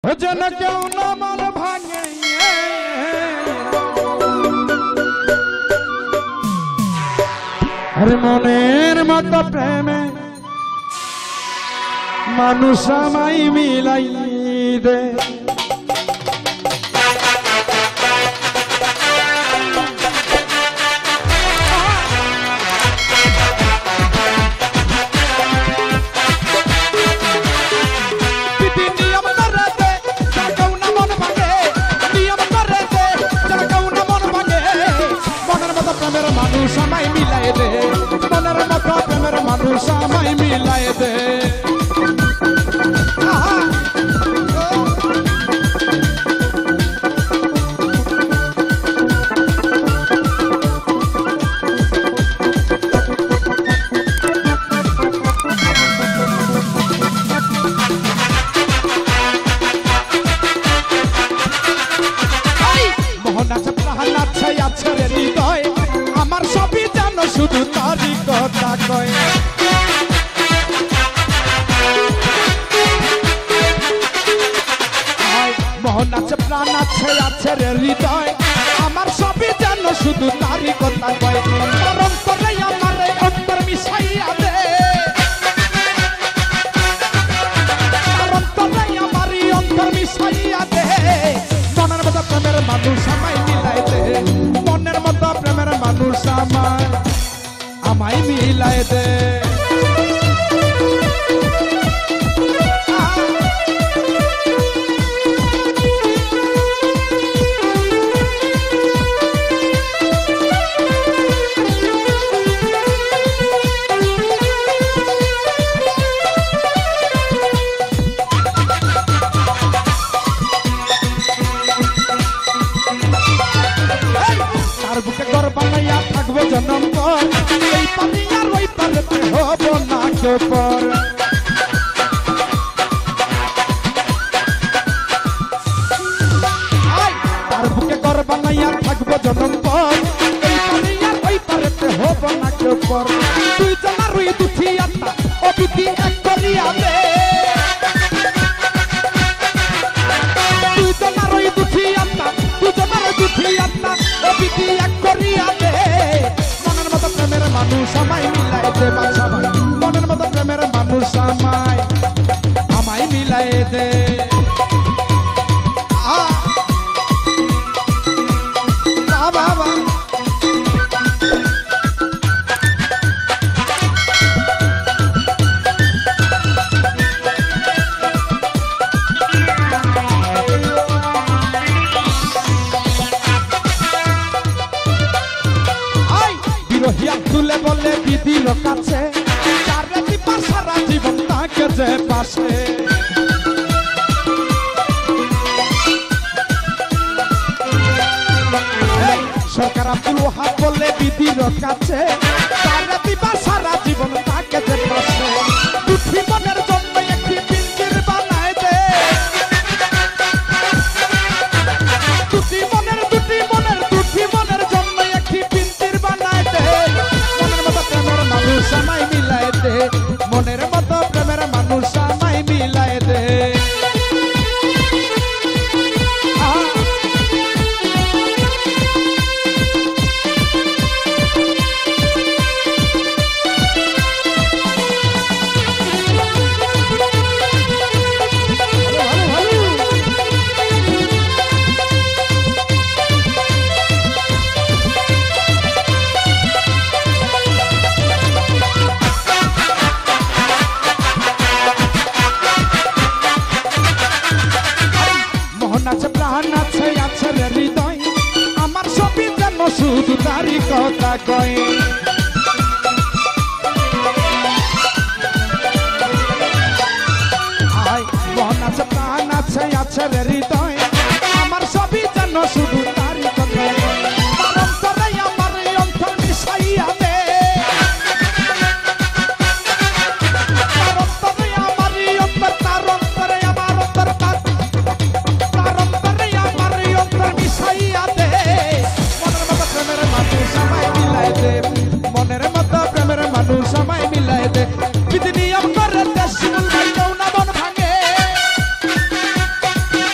যেন কেউ না মন ভাঙে আরে মনের মতো প্রেমে মানুষ আমায় মিলাই দে মানুষ আমায় মিলাই দে মনের মতো প্রেমের মানুষ আমায় মিলাই দে মোহন আছে প্রাণ আছে আছে রে হৃদয় আমার সবই জানো শুধু তারই কথা কয় মোহন আছে প্রাণ আছে আছে রে হৃদয় আমার সবই জানো শুধু তারই কথা কয় তার অন্তরে আমার অন্তর মিশাইয়া দে তার অন্তরে আমার অন্তর মিশাইয়া দে মনের মতো প্রেমের মানুষ আমায় মিলাই দে মনের মতো প্রেমের মানুষ আমায় মিলাই দে বুকে ঘর বানাইয়া থাকবো জনম পর এই পানি আর ওই পারেতে হব না কেউ পর তার বুকে ঘর বানাইয়া থাকবো জনম পর এই পানি আর ওই পারেতে হব না কেউ পর তুই জানা রুই দুঠি আত্মা ও বিধি এক করিয়া দে তুই জানা রুই দুঠি আত্মা তুই জানা রুই দুঠি আত্মা এক করিয়া দে মনের মতো প্রেমের মানুষ আমায় মিলাই দে বাছা ভাই মনের মতো প্রেমের মানুষ আমায় মিলাই দে বাবা তুলে বলে দিদির কাছে সারা জীবন তাকে যে পাশে সরকার আব্দুল ওহাব বলে দিদির কাছে সারা জীবন তাকে যে পাশে দুটি মনের জন্য একটি পিঞ্জির বানায় দে দুটি মনের জন্য একটি পিঞ্জির বানায় দে মানুষ আমায় মিলাই দে মনের মতো প্রেমের মানুষ আমায় মিলাই দে হৃদয় আমার সবই যেন শুধু তারই কথা কয় মন আছে প্রাণ আছে আছে রে হৃদয় আমার সবই যেন শুধু তারই কথা কয় তার অন্তরে আমার অন্তর মিশাইয়া দে তার অন্তরে আমার অন্তর তার অন্তরে আমার অন্তর তার অন্তরে আমার অন্তর মিশাইয়া দে মনের মতো প্রেমের মানুষ আমায় মিলাই দে মনের মতো প্রেমের মানুষ আমায় মিলাই দে বিধি নিয়ম করে দেশ ভাই কেউ না মন ভাঙে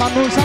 মানুষ